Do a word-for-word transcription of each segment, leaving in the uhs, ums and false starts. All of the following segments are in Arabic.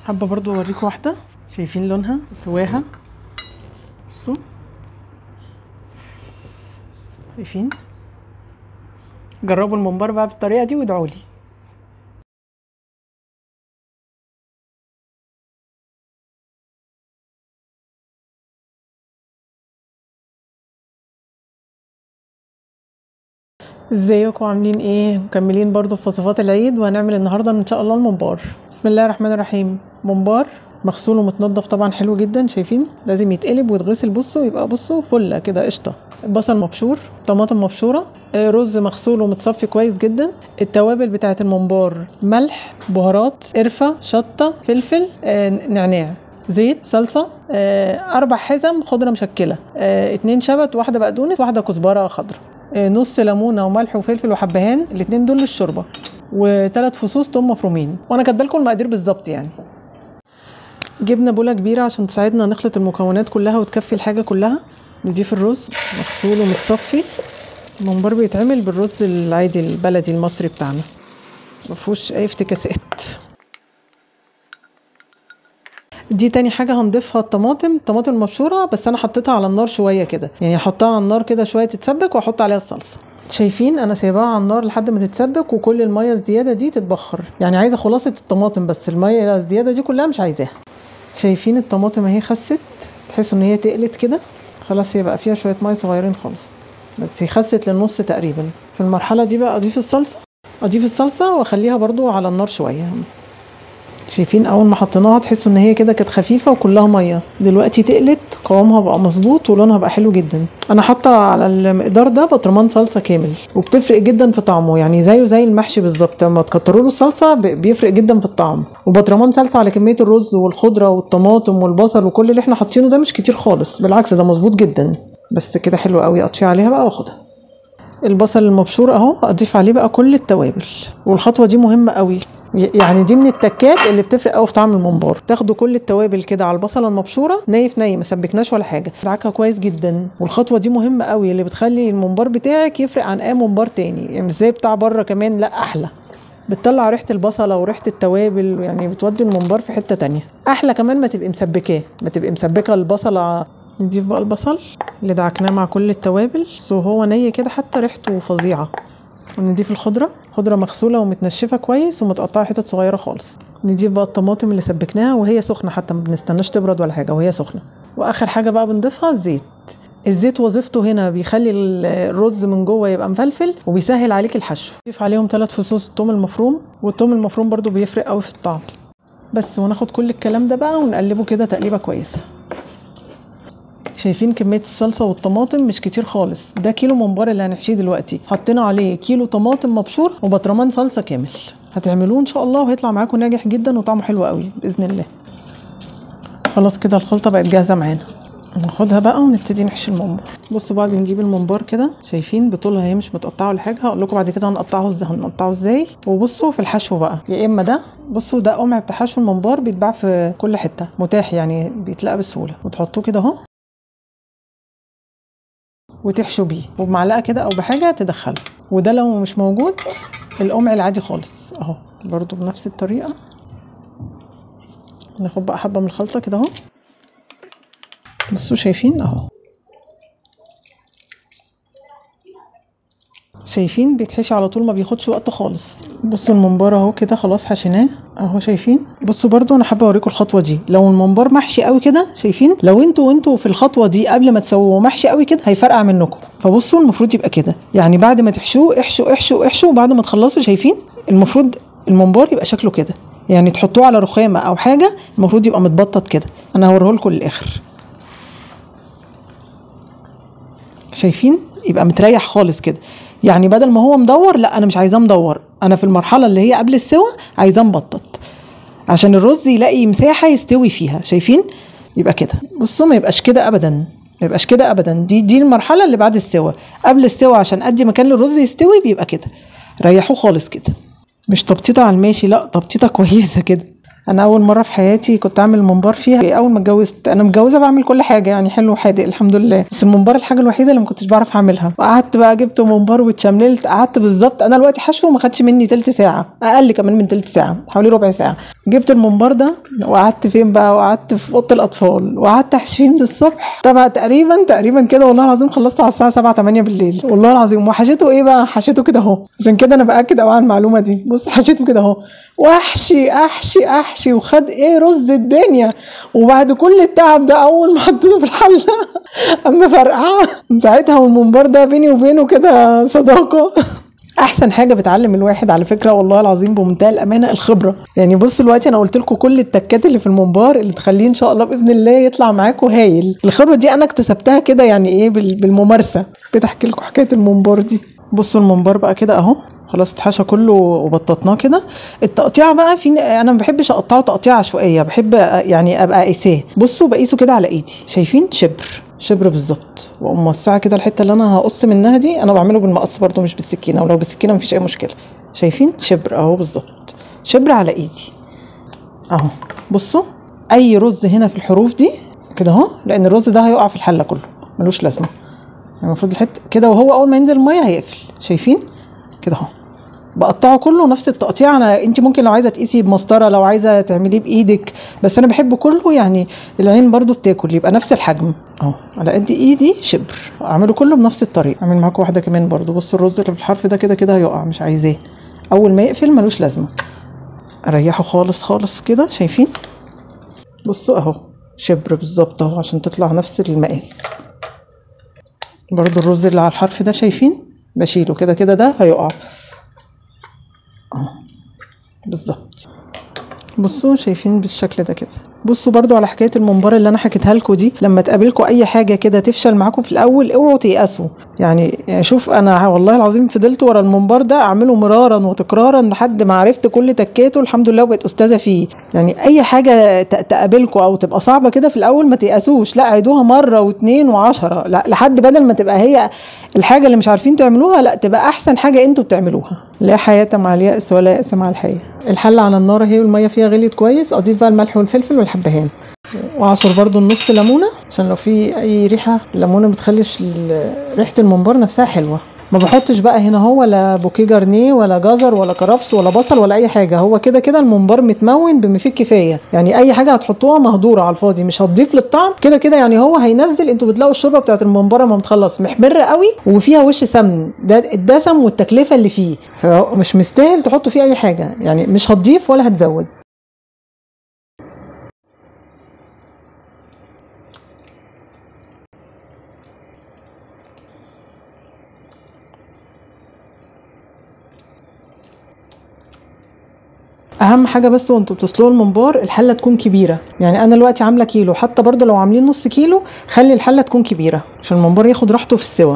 حابه برضو اوريكم واحده. شايفين لونها وسواها؟ بصوا شايفين. جربوا الممبار بقى بالطريقه دي وادعوا لي. ازيكم عاملين ايه؟ مكملين برضو في وصفات العيد، وهنعمل النهارده ان شاء الله الممبار. بسم الله الرحمن الرحيم. ممبار مغسول ومتنضف طبعا، حلو جدا. شايفين لازم يتقلب ويتغسل. بصوا يبقى بصوا فله كده قشطه. بصل مبشور، طماطم مبشوره، رز مغسول ومتصفي كويس جدا. التوابل بتاعه الممبار: ملح، بهارات، قرفه، شطه، فلفل، آه، نعناع، زيت، صلصه، آه، اربع حزم خضره مشكله، آه، اتنين شبت، واحده بقدونس، واحده كزبره خضراء، نص ليمونه وملح وفلفل وحبهان، الاثنين دول للشوربه، وثلاث فصوص توم مفرومين. وانا كاتبه لكم المقادير بالظبط يعني. جبنا بوله كبيره عشان تساعدنا نخلط المكونات كلها وتكفي الحاجه كلها. نضيف الرز مغسول ومتصفي. الممبار بيتعمل بالرز العادي البلدي المصري بتاعنا، مفيهوش اي افتكاسات. دي تاني حاجه هنضيفها الطماطم. الطماطم المبشوره بس انا حطيتها على النار شويه كده، يعني احطها على النار كده شويه تتسبك واحط عليها الصلصه. شايفين انا سايباها على النار لحد ما تتسبك وكل الميه الزياده دي تتبخر. يعني عايزه خلاصه الطماطم بس الميه الزياده دي كلها مش عايزاها. شايفين الطماطم اهي خست، تحسوا ان هي تقلت كده. خلاص هي بقى فيها شويه ميه صغيرين خالص، بس هي خست للنص تقريبا. في المرحله دي بقى اضيف الصلصه اضيف الصلصه واخليها برضو على النار شويه. شايفين اول ما حطيناها تحسوا ان هي كده كانت خفيفه وكلها ميه، دلوقتي تقلت، قوامها بقى مظبوط ولونها بقى حلو جدا. انا حاطه على المقدار ده برطمان صلصه كامل، وبتفرق جدا في طعمه، يعني زيه زي المحشي بالظبط. لما تكتروا له الصلصه بيفرق جدا في الطعم. وبرطمان صلصه على كميه الرز والخضره والطماطم والبصل وكل اللي احنا حاطينه ده مش كتير خالص، بالعكس ده مظبوط جدا. بس كده حلو قوي. اطفي عليها بقى واخدها. البصل المبشور اهو اضيف عليه بقى كل التوابل، والخطوه دي مهمه قوي، يعني دي من التكات اللي بتفرق قوي في طعم الممبار. تاخدوا كل التوابل كده على البصله المبشوره نايف ناي، ما سبكناش ولا حاجه، دعكها كويس جدا. والخطوه دي مهمه قوي، اللي بتخلي الممبار بتاعك يفرق عن اي ممبار تاني، يعني مش زي بتاع بره كمان، لا احلى. بتطلع ريحه البصله وريحه التوابل، يعني بتودي الممبار في حته تانية. احلى كمان ما تبقي مسبكاه، ما تبقي مسبكه البصله. نضيف بقى البصل اللي دعكناه مع كل التوابل، سو هو ني كده حتى ريحته فظيعه. ونضيف الخضره، خضره مغسوله ومتنشفه كويس ومتقطعه حتت صغيره خالص. نضيف بقى الطماطم اللي سبكناها وهي سخنه، حتى ما بنستناش تبرد ولا حاجه وهي سخنه. واخر حاجه بقى بنضيفها الزيت. الزيت وظيفته هنا بيخلي الرز من جوه يبقى مفلفل وبيسهل عليك الحشو. نضيف عليهم ثلاث فصوص الثوم المفروم، والثوم المفروم برضو بيفرق قوي في الطعم. بس وناخد كل الكلام ده بقى ونقلبه كده تقليبه كويسه. شايفين كميه الصلصه والطماطم مش كتير خالص. ده كيلو ممبار اللي هنحشيه دلوقتي، حطينا عليه كيلو طماطم مبشور وبطرمان صلصه كامل. هتعملوه ان شاء الله وهيطلع معاكم ناجح جدا وطعمه حلو قوي باذن الله. خلاص كده الخلطه بقت جاهزه معانا، ناخدها بقى ونبتدي نحشي الممبار. بصوا بقى بنجيب الممبار كده، شايفين بطولها هي مش متقطعه ولا حاجه. هقول لكم بعد كده هنقطعه ازاي هنقطعه ازاي. وبصوا في الحشو بقى، يا اما ده، بصوا ده قمع بتاع حشو الممبار بيتباع في كل حته، متاح يعني بيتلاقى بسهوله. وتحطوه كده اهو وتحشوا بيه، وبمعلقه كده او بحاجه تدخله. وده لو مش موجود القمع العادي خالص اهو، برضو بنفس الطريقه. ناخد بقى حبه من الخلطه كده اهو. بصوا شايفين اهو، شايفين بيتحشي على طول، ما بياخدش وقت خالص. بصوا الممبار اهو كده خلاص حشيناه اهو، شايفين. بصوا برضو انا حابه اوريكم الخطوه دي. لو الممبار محشي قوي كده، شايفين، لو انتوا وانتوا في الخطوه دي قبل ما تسووه محشي قوي كده هيفرقع منكم. فبصوا المفروض يبقى كده، يعني بعد ما تحشوه احشوا احشوا احشوا، وبعد ما تخلصوا شايفين المفروض الممبار يبقى شكله كده، يعني تحطوه على رخامه او حاجه المفروض يبقى متبطط كده. انا هوريه لكم للاخر. شايفين يبقى متريح خالص كده، يعني بدل ما هو مدور، لا انا مش عايزاه مدور، انا في المرحله اللي هي قبل السوا عايزاه مبطط عشان الرز يلاقي مساحه يستوي فيها. شايفين يبقى كده. بصوا ما يبقاش كده ابدا، ما يبقاش كده ابدا. دي دي المرحله اللي بعد السوا. قبل السوا عشان ادي مكان للرز يستوي بيبقى كده. ريحوه خالص كده، مش تبطيطه على الماشي، لا تبطيطه كويسه كده. انا اول مره في حياتي كنت اعمل الممبار فيها اول ما اتجوزت. انا متجوزه بعمل كل حاجه يعني حلو وحادق الحمد لله، بس الممبار الحاجه الوحيده اللي ما كنتش بعرف اعملها. وقعدت بقى جبت ممبار واتشمللت، قعدت بالظبط انا دلوقتي حشوه ما خدش مني تلت ساعه، اقل كمان من تلت ساعه، حوالي ربع ساعه. جبت الممبار ده وقعدت فين بقى، وقعدت في اوضه الاطفال وقعدت احشيه من الصبح. طبعا تقريبا تقريبا كده والله العظيم خلصته على الساعه سبعة تمانية بالليل والله العظيم. وحشيته ايه بقى، حشيته كده اهو، عشان كده انا باكد قوي على المعلومه دي. بص حشيته كده اهو، واحشي احشي احشي وخد ايه رز الدنيا. وبعد كل التعب ده اول ما حطيته في الحله اما فرقعه من ساعتها، والممبار ده بيني وبينه كده صداقه. احسن حاجه بتعلم الواحد على فكره والله العظيم بمنتهى الامانه الخبره. يعني بص دلوقتي انا قلت لكم كل التكات اللي في الممبار اللي تخليه ان شاء الله باذن الله يطلع معاكم هايل. الخبره دي انا اكتسبتها كده يعني ايه بالممارسه. بتحكي لكم حكايه الممبار دي. بصوا الممبار بقى كده اهو خلاص اتحشى كله وبططناه كده. التقطيع بقى في انا ما بحبش اقطعه تقطيع عشوائيه، بحب يعني ابقى قايساه. بصوا بقيسه كده على ايدي، شايفين شبر شبر بالظبط، واقوم موسعه كده الحته اللي انا هقص منها دي. انا بعمله بالمقص برده مش بالسكينه، ولو بالسكينه مفيش اي مشكله. شايفين شبر اهو بالظبط، شبر على ايدي اهو. بصوا اي رز هنا في الحروف دي كده اهو، لان الرز ده هيقع في الحله كله ملوش لازمه. المفروض الحته كده وهو اول ما ينزل الميه هيقفل. شايفين كده اهو، بقطعه كله نفس التقطيع. انا انت ممكن لو عايزه تقيسي بمسطره، لو عايزه تعمليه بايدك، بس انا بحب كله يعني العين برضو بتاكل يبقى نفس الحجم اهو على قد ايدي شبر. اعمله كله بنفس الطريقه. اعمل معاكم واحده كمان برضو. بصوا الرز اللي بالحرف ده كده كده هيقع، مش عايزاه. اول ما يقفل ملوش لازمه، اريحه خالص خالص كده. شايفين بصوا اهو شبر بالظبط اهو عشان تطلع نفس المقاس. برضو الرز اللي على الحرف ده شايفين بشيله كده كده، ده هيقع اه بالظبط. بصوا شايفين بالشكل ده كده. بصوا برضو على حكايه الممبار اللي انا حكيتها لكم دي، لما تقابلكم اي حاجه كده تفشل معاكم في الاول اوعوا تيأسوا. يعني شوف انا والله العظيم فضلت ورا الممبار ده اعمله مرارا وتكرارا لحد ما عرفت كل تكاته الحمد لله وبقيت استاذه فيه. يعني اي حاجه تقابلكم او تبقى صعبه كده في الاول ما تيأسوش، لا عيدوها مره واثنين وعشرة، لا لحد بدل ما تبقى هي الحاجه اللي مش عارفين تعملوها لا تبقى احسن حاجه انتوا بتعملوها. لا حياه مع اليأس ولا يأس مع الحياه. الحله على النار اهي والميه فيها غليت كويس. اضيف بقى الملح والفلفل والحبهان، واعصر برضو النص ليمونه عشان لو في اي ريحه. الليمونه بتخليش ريحه الممبار نفسها حلوه. ما بحطش بقى هنا هو ولا بوكيه جرنيه ولا جزر ولا كرفس ولا بصل ولا اي حاجه. هو كده كده الممبار متمون بما فيه الكفايه. يعني اي حاجه هتحطوها مهدوره على الفاضي، مش هتضيف للطعم كده كده. يعني هو هينزل، انتوا بتلاقوا الشوربه بتاعت الممبار ما بتخلص محمره قوي وفيها وش سمن، ده الدسم والتكلفه اللي فيه، فمش مستاهل تحطوا فيه اي حاجه. يعني مش هتضيف ولا هتزود. اهم حاجه بس وانتوا بتسلقوا الممبار الحله تكون كبيره. يعني انا دلوقتي عامله كيلو، حتى برضو لو عاملين نص كيلو خلي الحله تكون كبيره عشان الممبار ياخد راحته في السوا.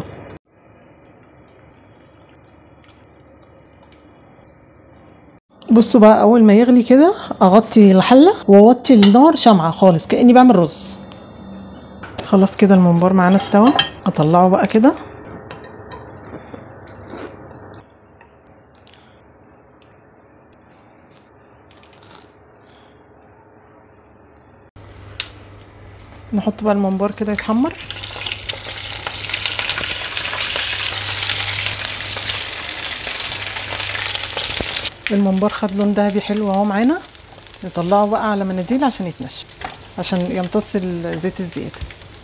بصوا بقى اول ما يغلي كده اغطي الحله واوطي النار شمعه خالص كاني بعمل رز. خلاص كده الممبار معانا استوى. اطلعه بقى كده. نحط بقى الممبار كده يتحمر. الممبار خد لون دهبي حلو اهو معانا. نطلعه بقى على مناديل عشان يتنشف، عشان يمتص الزيت الزياده.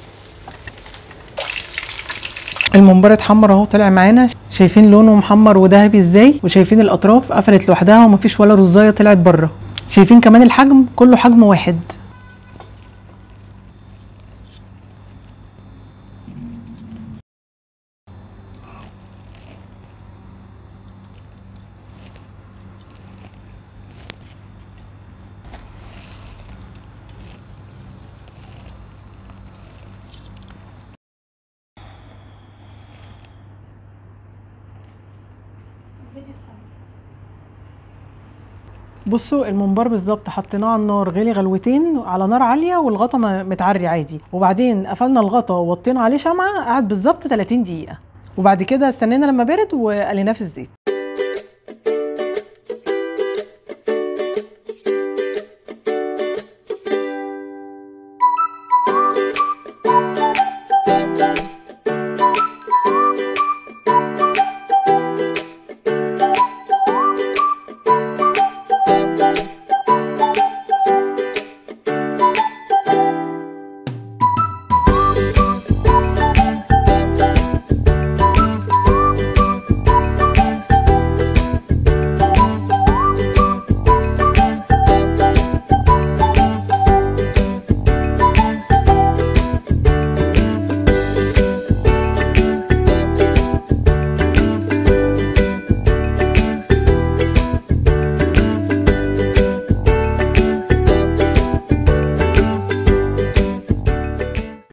الممبار اتحمر اهو طلع معانا. شايفين لونه محمر وذهبي ازاي، وشايفين الاطراف قفلت لوحدها ومفيش ولا رزايه طلعت بره. شايفين كمان الحجم كله حجم واحد. بصوا الممبار بالظبط حطيناه على النار غلي غلوتين على نار عاليه والغطا متعري عادي، وبعدين قفلنا الغطا ووطينا عليه شمعه قعد بالظبط تلاتين دقيقه، وبعد كده استنينا لما برد وقليناه في الزيت.